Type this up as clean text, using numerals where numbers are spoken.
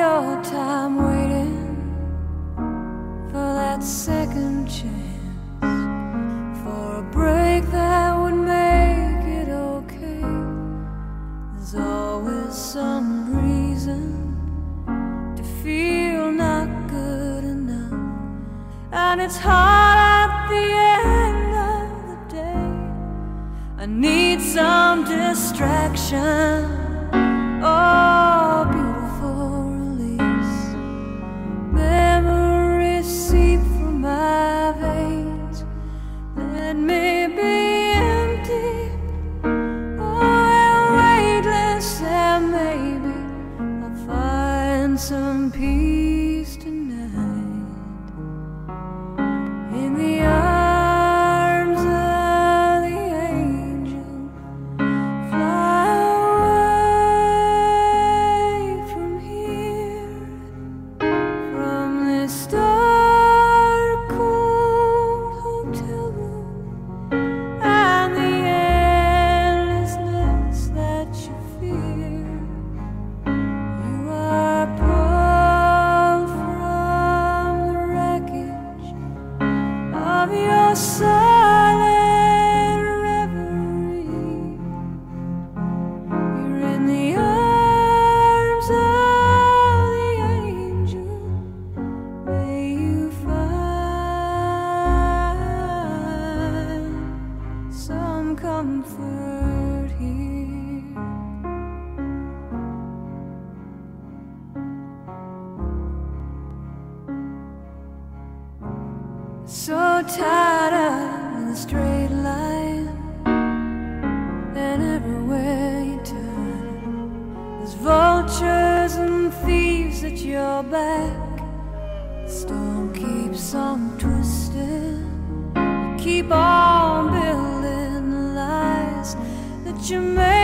your time waiting for that second chance, for a break that would make it okay. There's always some reason to feel not good enough, and it's hard at the end of the day. I need some distraction, oh, beautiful release. Memories seep from my veins. Let me be empty, oh, and weightless, and maybe I'll find some peace tonight in the arms of the angel. Fly away from here, from this dark, cold hotel room, and the endlessness that you fear. You are pulled from the wreckage of your silent reverie. You're in the arms of the angel. May you find some comfort here. So tied up in a straight line, and everywhere you turn, there's vultures and thieves at your back. The storm keeps on twisting. You keep on building the lies that you made.